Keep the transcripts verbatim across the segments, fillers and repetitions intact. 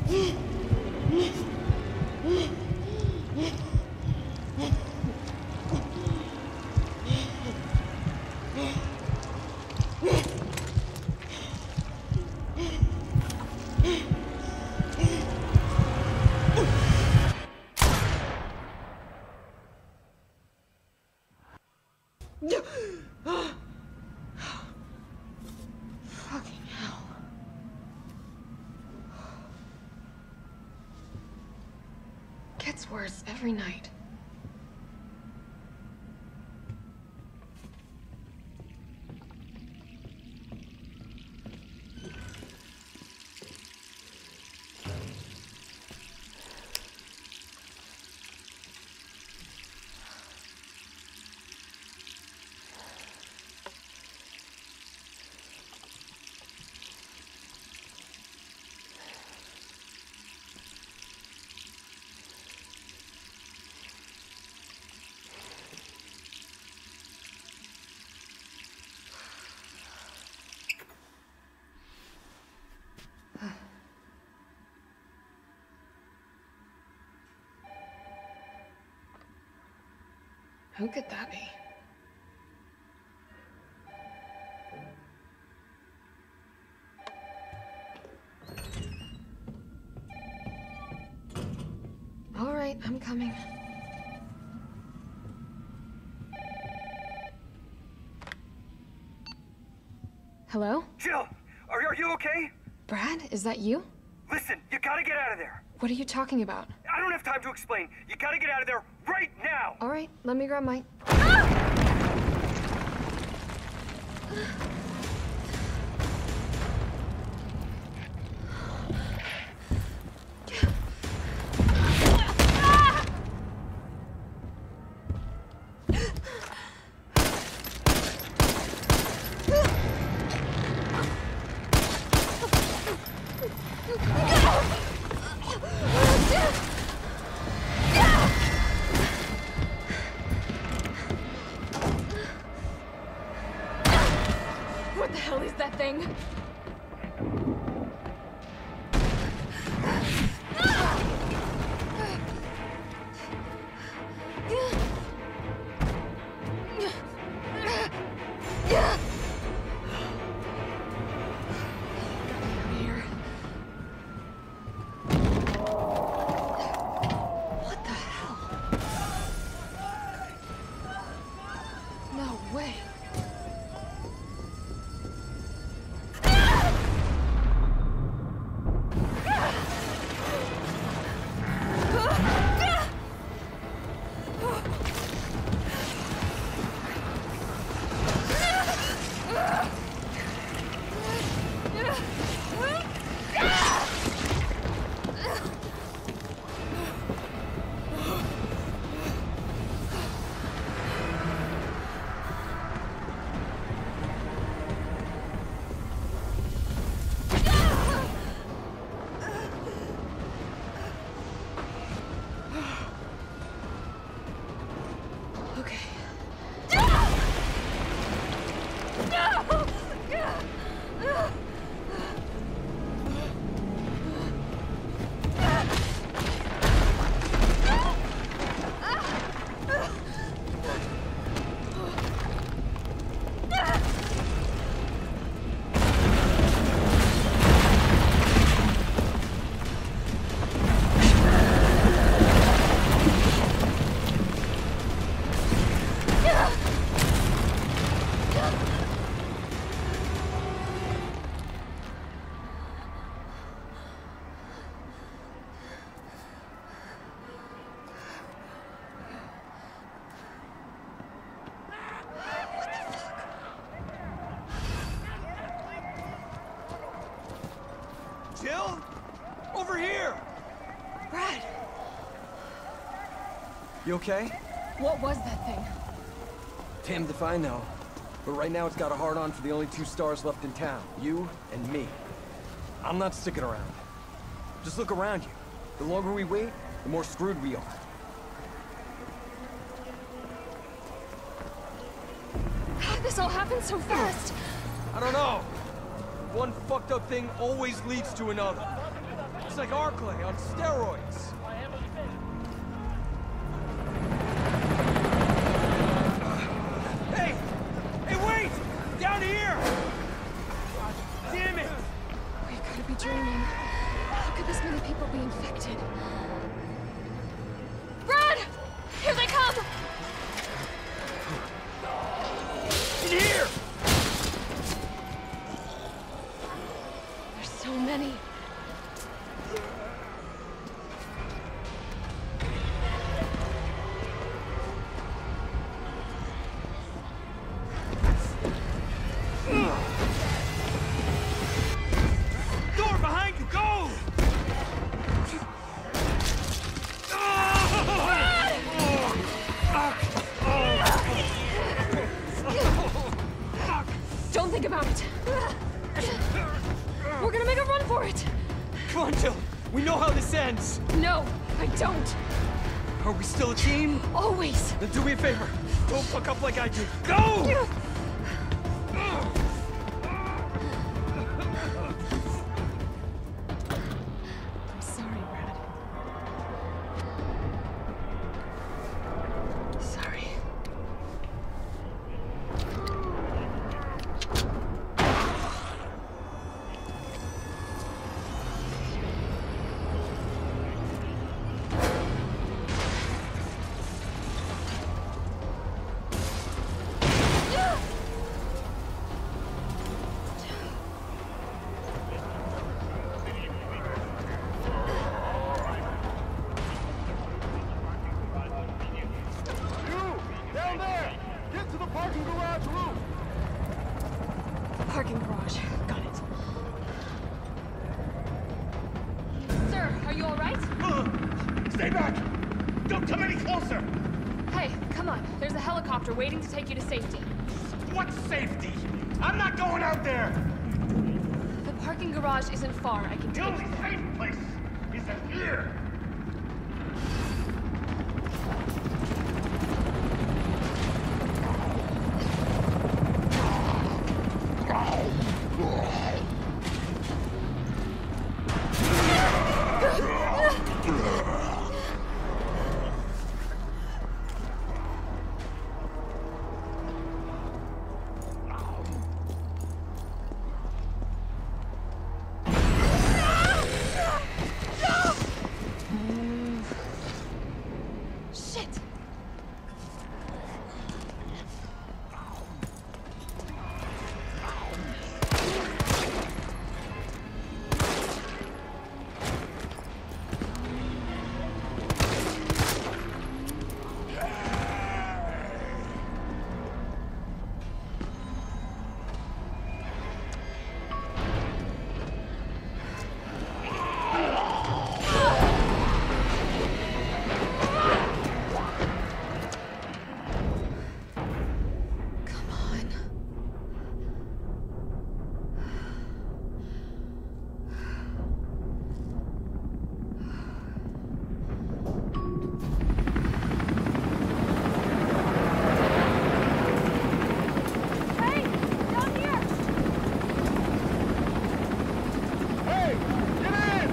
Fucking hell. Gets worse every night. Who could that be? All right, I'm coming. Hello? Jill, are, are you okay? Brad, is that you? Listen, you gotta get out of there. What are you talking about? I don't have time to explain. You gotta get out of there right now. All right, let me grab my... What the hell is that thing? What the hell? No way. Jill? Over here! Brad! You okay? What was that thing? Damned if I know. But right now it's got a hard-on for the only two stars left in town. You and me. I'm not sticking around. Just look around you. The longer we wait, the more screwed we are. How did this all happen so fast? I don't know. One fucked up thing always leads to another. like Arclay on steroids. Hey! Hey, wait! Down here! God damn it! We gotta be dreaming. How could this many people be infected? Brad! Here they come! In here! There's so many. Door behind you, go! Don't think about it. We're gonna make a run for it. Come on, Jill. We know how this ends. No, I don't. Are we still a team? Always. Then do me a favor. Don't fuck up like I did. Go! I'm sorry, Brad. Sorry. Down there! Get to the parking garage roof! Parking garage. Got it. Sir, are you all right? Stay back! Don't come any closer! Hey, come on. There's a helicopter waiting to take you to safety. What safety? I'm not going out there! The parking garage isn't far. I can The take only you. safe place is in here! Shit! Come on. Hey! Down here! Hey! Get in!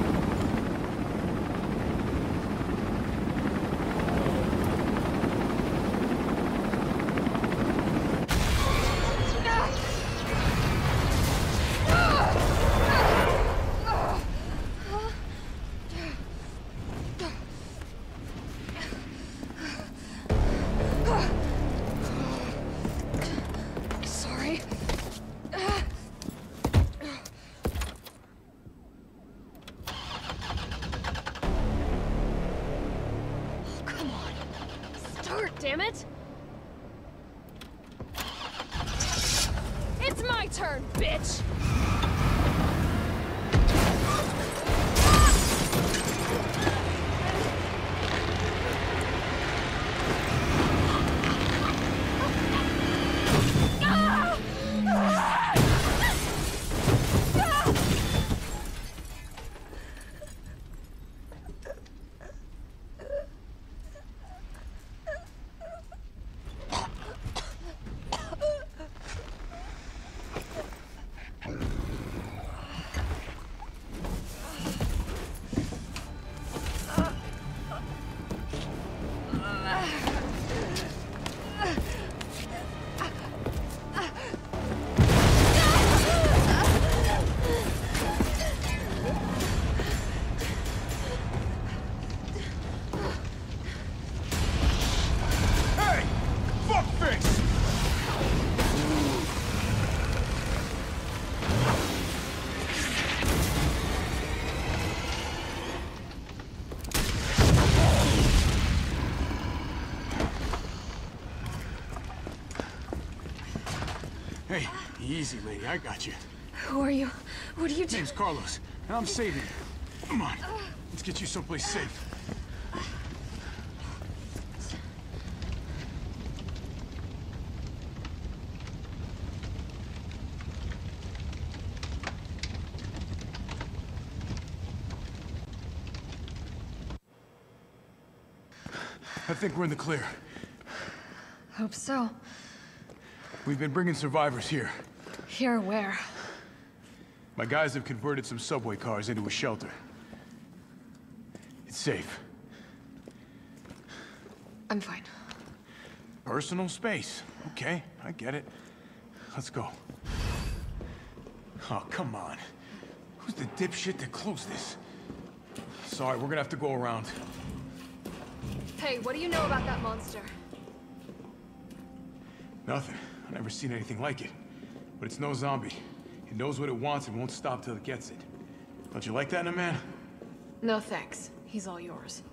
Sorry. Oh, come on. Start, damn it! It's my turn, bitch! easy, lady. I got you. Who are you? What are you doing? Name's Carlos, and I'm saving you. Come on. Let's get you someplace safe. I think we're in the clear. Hope so. We've been bringing survivors here. Here where? My guys have converted some subway cars into a shelter. It's safe. I'm fine. Personal space. Okay, I get it. Let's go. Oh, come on. Who's the dipshit that closed this? Sorry, we're gonna have to go around. Hey, what do you know about that monster? Nothing. I've never seen anything like it. But it's no zombie. It knows what it wants and won't stop till it gets it. Don't you like that in a man? No thanks. He's all yours.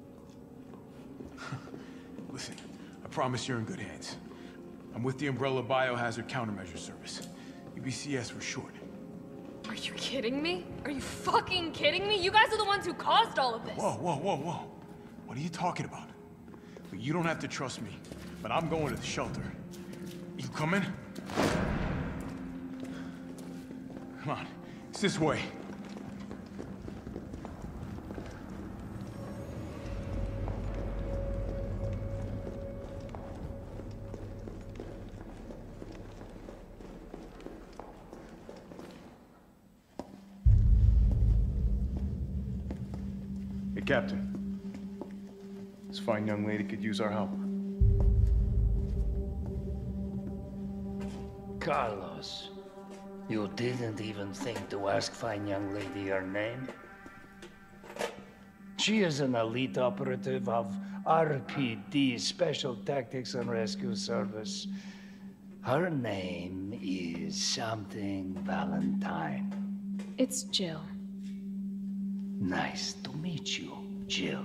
Listen, I promise you're in good hands. I'm with the Umbrella Biohazard Countermeasure Service. U B C S for short. Are you kidding me? Are you fucking kidding me? You guys are the ones who caused all of this. Whoa, whoa, whoa, whoa. What are you talking about? Well, you don't have to trust me, but I'm going to the shelter. You coming? Come on, it's this way. Hey, Captain. This fine young lady could use our help. Carlos, you didn't even think to ask fine young lady her name? She is an elite operative of R P D, Special Tactics and Rescue Service. Her name is something Valentine. It's Jill. Nice to meet you, Jill.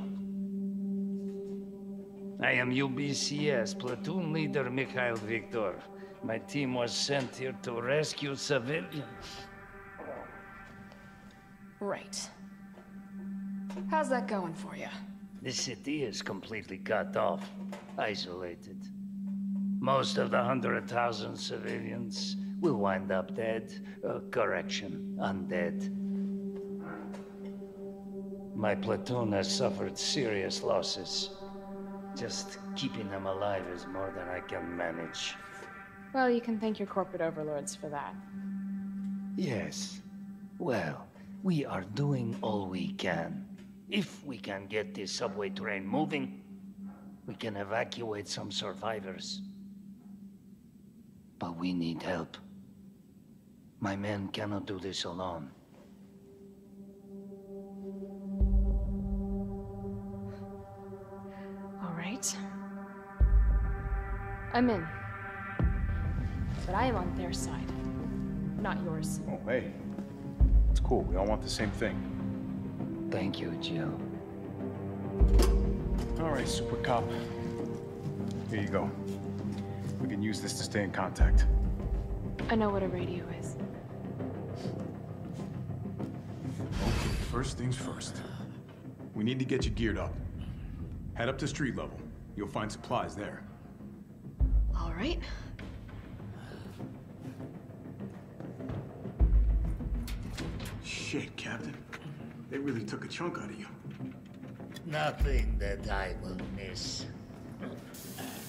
I am U B C S Platoon Leader Mikhail Viktor. My team was sent here to rescue civilians. Right. How's that going for you? The city is completely cut off, isolated. Most of the hundred thousand civilians will wind up dead. Uh, correction, undead. My platoon has suffered serious losses. Just keeping them alive is more than I can manage. Well, you can thank your corporate overlords for that. Yes. Well, we are doing all we can. If we can get this subway train moving, we can evacuate some survivors. But we need help. My men cannot do this alone. All right. I'm in. But I am on their side, not yours. Oh, hey. It's cool. We all want the same thing. Thank you, Jill. All right, Super Cop. Here you go. We can use this to stay in contact. I know what a radio is. Okay, first things first. We need to get you geared up. Head up to street level. You'll find supplies there. All right. Shit, Captain. They really took a chunk out of you. Nothing that I will miss.